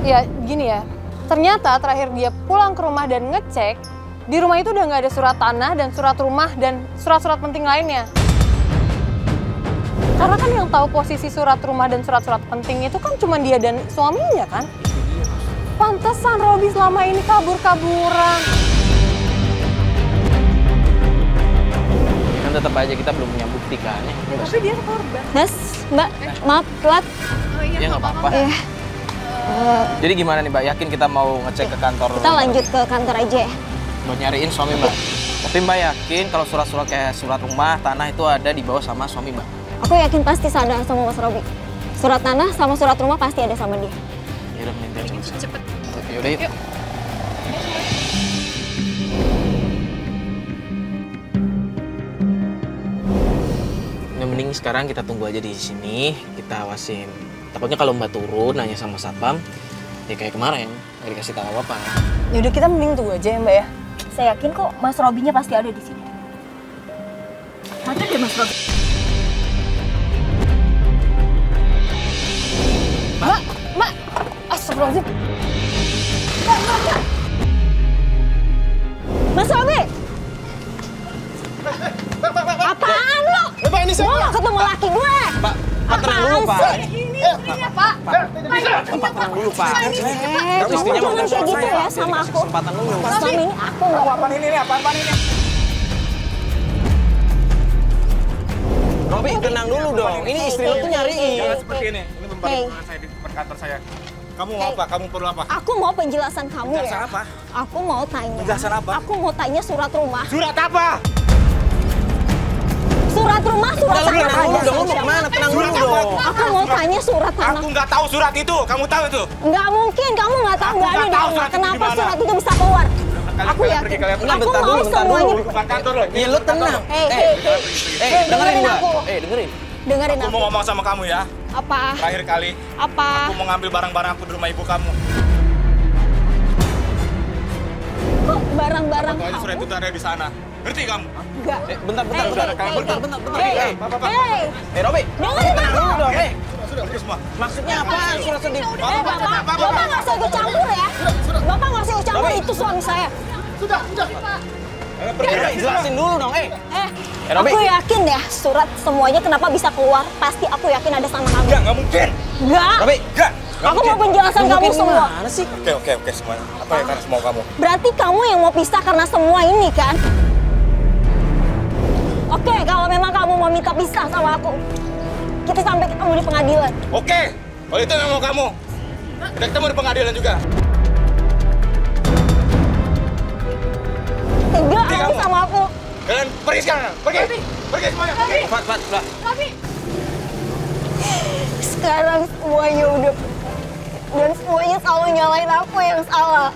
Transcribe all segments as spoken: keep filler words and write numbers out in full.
Ya gini ya, ternyata terakhir dia pulang ke rumah dan ngecek, di rumah itu udah nggak ada surat tanah dan surat rumah dan surat-surat penting lainnya. Karena kan yang tahu posisi surat rumah dan surat-surat penting itu kan cuma dia dan suaminya kan? Pantesan Robi selama ini kabur-kaburan. Kan tetap aja kita belum punya bukti kan. Ya, tapi dia korban. Mas, Mbak, maaf telat. Oh iya, ya nggak apa-apa. Iya. Uh, Jadi gimana nih Mbak, yakin kita mau ngecek ke kantor? Kita lanjut ke kantor aja ya. Buat nyariin suami Mbak. Tapi Mbak yakin kalau surat-surat kayak surat rumah, tanah itu ada di bawah sama suami Mbak? Aku yakin pasti ada sama Mas Robi. Surat tanah sama surat rumah pasti ada sama dia. Ya udah mending cepet, cepet. Ya udah yuk. Yuk. Nah, mending sekarang kita tunggu aja di sini, kita awasin. Takutnya kalau Mbak turun nanya sama satpam, ya kayak kemarin, nggak dikasih tahu apa. Yaudah kita mending tunggu aja ya Mbak ya. Saya yakin kok Mas Robinya pasti ada di sini. Ada deh Mas Robi. Mbak, Mbak, astagfirullahaladzim. Mbak, Mbak, Mbak. Mas Robi! Apaan lo? Mbak, ini saya. Gue gak ketemu laki gue. Pak, Pak tenang dulu Pak. Ini, ini ya Pak. Pak tenang dulu Pak. Eh, kamu jangan kayak gitu ya sama aku. Kesempatan dulu. Selama ini aku gak... Apa-apaan ini nih? Apa-apaan ini? Robi, tenang dulu dong. Ini istri lo tuh nyariin. Jangan seperti ini. Ini membantu Hey. saya di depan kantor saya. Kamu mau apa? Kamu perlu apa? Aku mau penjelasan kamu Penjelasan ya. apa? Aku mau tanya. Penjelasan apa? Aku mau tanya surat rumah. Surat apa? Surat rumah, surat Udah, lu tanah. tenang dulu aja. dong. Lu mau kemana? Tenang dulu dong. Aku mau tanya surat tanah. Aku nggak tahu surat itu. Kamu tahu itu? Nggak mungkin, kamu nggak tahu Aku nggak ada nggak di tahu rumah. surat itu Kenapa di mana. surat itu bisa keluar? Kalian- Aku kalian yakin. pergi, kalian pergi. Aku Bentar mau dulu, bentar semuanya. dulu. Depan kantor loh. Iya, lu tenang. Hei, Eh, hei, hei. eh, Hei, dengerin Mbak. aku. Eh, dengerin. Dengerin Aku aku. mau ngomong sama kamu ya. Apa? Terakhir kali. Apa? Aku mau ngambil barang-barang aku di rumah ibu kamu. Kok barang-barang Tahu aja surat kamu? itu ada di sana. Ngerti kamu? Enggak. Eh, bentar, bentar, Hei, bentar. hei, Bentar, hei, bentar, hei. bentar, bentar. Hei, Eh, Apa, apa? hei. Eh, Robi. Dengerin Tenang aku. dulu dong. Eh, Sudah, pergi semua. maksudnya apa? Surat sedih. Eh, Bapak, Bapak nggak usah ikut campur ya. Bapak nggak usah ikut campur, itu suami saya. Ayo, Eh, pergi. Robi, jelasin dulu dong. Eh, Eh, Eh, Robi. aku yakin ya surat semuanya kenapa bisa keluar, pasti aku yakin ada sama kamu. Enggak, nggak mungkin. Enggak. Robi. Enggak. nggak Aku mungkin. mau penjelasan kamu Mungkin semua. gimana sih? Oke, oke, oke semuanya. Apa ya karena semua kamu? Berarti kamu yang mau pisah karena semua ini kan? Oke, kalau memang kamu mau minta pisah sama aku, kita sampai ketemu di pengadilan. Oke, kalau itu memang mau kamu. Kita ketemu di pengadilan juga. Enggak, Pergi kamu kamu. sama aku. Kalian pergi sekarang. Pergi. Pergi semuanya. Pergi. Fat, Fat, udah. Sekarang semuanya udah dan semuanya selalu nyalain aku yang salah.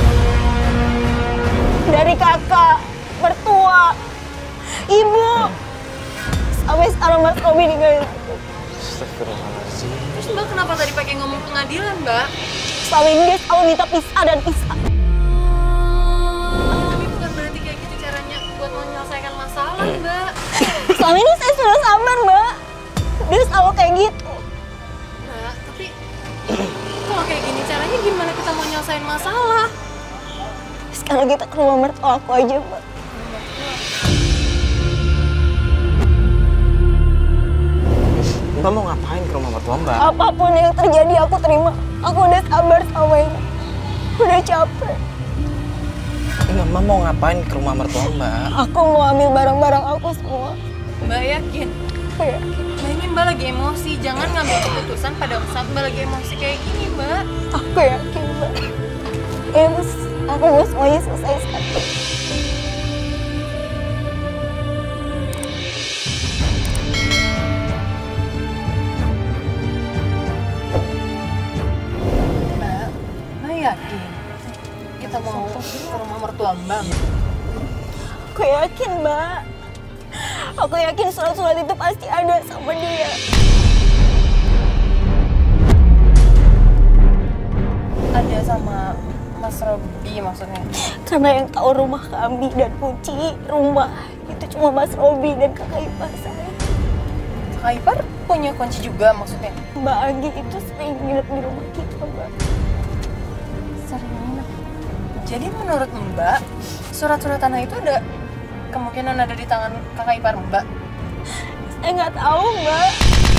Dari kakak, mertua, ibu, sampai sekarang Mas Robi ninggalin aku. Astagfirullahaladzim. Terus Mbak kenapa tadi pakai ngomong pengadilan Mbak? Selama ini dia selalu minta pisah dan pisah. Tapi bukan berarti kayak gitu caranya buat menyelesaikan masalah Mbak. Selama ini saya sudah sabar, Mbak. Dia selalu kayak gitu. Mbak, tapi kalau kayak gini caranya gimana kita mau nyelesain masalah? Sekarang kita ke rumah mertua aku aja, Mbak. Mbak mau ngapain ke rumah mertua Mbak? Apapun yang terjadi aku terima. Aku udah sabar sama ini. Udah capek. Enggak, Mbak mau ngapain ke rumah mertua Mbak? Aku mau ambil barang-barang aku semua. Mbak yakin? Aku yakin. Mbak ini Mbak lagi emosi, jangan ngambil keputusan pada saat Mbak lagi emosi kayak gini Mbak. Aku yakin, Mbak. Ya, Mas. Aku mau semuanya selesai sekarang. Mbak, Mbak yakin kita mau ke rumah mertua Mbak? Aku yakin, Mbak. Aku yakin surat-surat itu pasti ada sama dia. Ada sama Mas Robi maksudnya? Karena yang tahu rumah kami dan kunci rumah itu cuma Mas Robi dan kakak ipar saya. Kak Ipar punya kunci juga maksudnya? Mbak Anggi itu sering nginep di rumah kita, Mbak. cari yang nginep. Jadi menurut Mbak, surat-surat tanah itu ada kemungkinan ada di tangan kakak ipar Mbak? Saya nggak tahu, Mbak.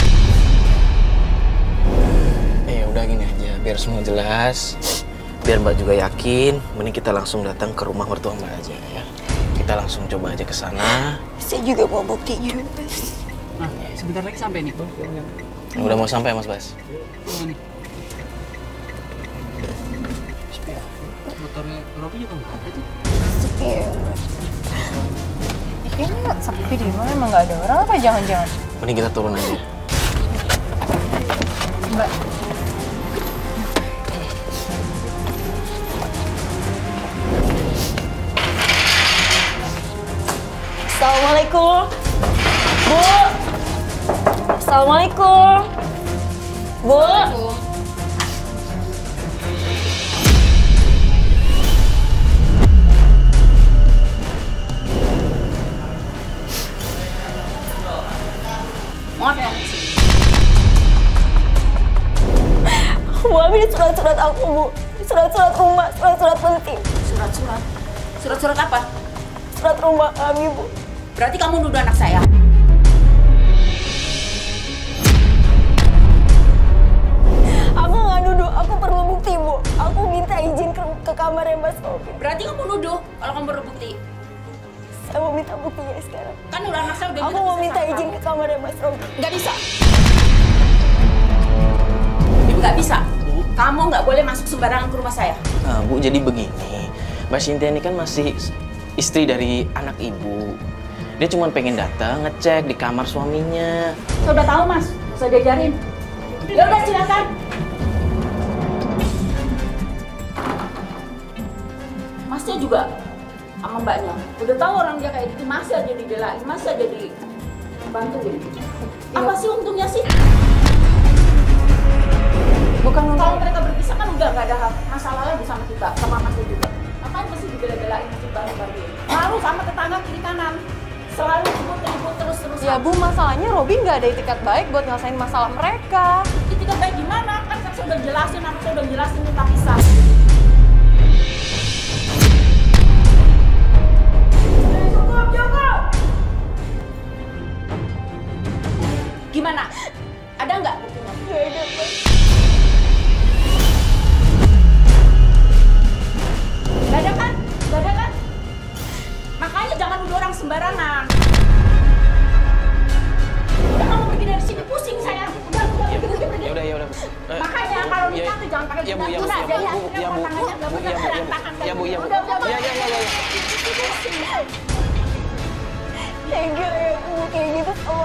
Eh udah gini aja, biar semua jelas. Biar Mbak juga yakin, mending kita langsung datang ke rumah mertua Mbak aja ya. Kita langsung coba aja ke sana. Saya juga mau buktinya, Mas. Nah, sebentar lagi sampai nih. Udah mau sampai Mas Bas? Oh, nih. Motornya Robi juga nggak ada tuh. Sepi ya, Mas. Kayaknya sepi di mana, emang nggak ada orang apa jangan-jangan? Mending kita turun aja. Mbak. Assalamualaikum. Bu. Assalamualaikum. Bu. Maaf ya. Bu ambil surat-surat aku, Bu. Surat-surat rumah, surat-surat penting. Surat-surat? Surat-surat apa? Surat rumah kami, Bu. Berarti kamu nuduh anak saya? Aku nggak nuduh, aku perlu bukti, Bu. Aku minta izin ke, ke kamarnya Mas Robi. Berarti kamu nuduh kalau kamu perlu bukti? Saya mau minta buktinya sekarang. Kan udah anak saya udah Aku mau minta izin ke kamarnya Mas Robi. Nggak bisa. Ibu nggak bisa. Kamu nggak boleh masuk sembarangan ke rumah saya. Nah, Bu, jadi begini. Mbak Cynthia ini kan masih istri dari anak Ibu. Dia cuma pengen datang ngecek di kamar suaminya. Saya udah tahu, Mas. Saya diajarin. Ya udah, silakan. Masnya juga sama mbaknya. Udah tahu orang dia kayak gitu, masih aja dibelain, masih aja dibantuin. Apa sih untungnya sih? Bukan Kalau untuk... mereka berpisah kan udah nggak ada masalah lagi sama kita, sama masnya juga. Ngapain masih dibela-belain, masih bareng-bareng? Lalu sama tetangga kiri kanan. Selalu ribut-ribut terus-terus. Ya Bu, masalahnya Robi nggak ada itikat baik buat nyelesain masalah mereka. Itikat baik gimana? Kan saya udah jelasin, aku saya udah jelasin minta pisah. Cukup, cukup! Gimana? Ada nggak buktinya? Nggak ada, Mas. Gak ada kan? Gak ada kan? Makanya jangan nuduh orang sembarangan. Udah kamu pergi dari sini, pusing saya. Udah, udah, Ya, pergi, pergi. ya udah, ya udah. Eh, Makanya kalau ya, nikah tuh jangan pakai ya, Bu, ya, Bu, tuna. ya, Jadi Bu, akhirnya ya, Bu, rumah tangganya nggak Bu, bener, ya, Bu, ya, Bu. berantakan Ya, Bu, ya, Bu. Udah, udah, Ya, ya, ya, ya, ya. pusing. Thank you ya, Bu. Kayak gitu sama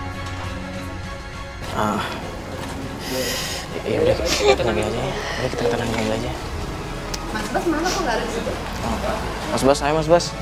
Ah. Ya udah, kita tenang aja ya. Udah kita tenang aja. Mas Bas mana kok nggak ada di situ? Mas Bas, ayo Mas Bas.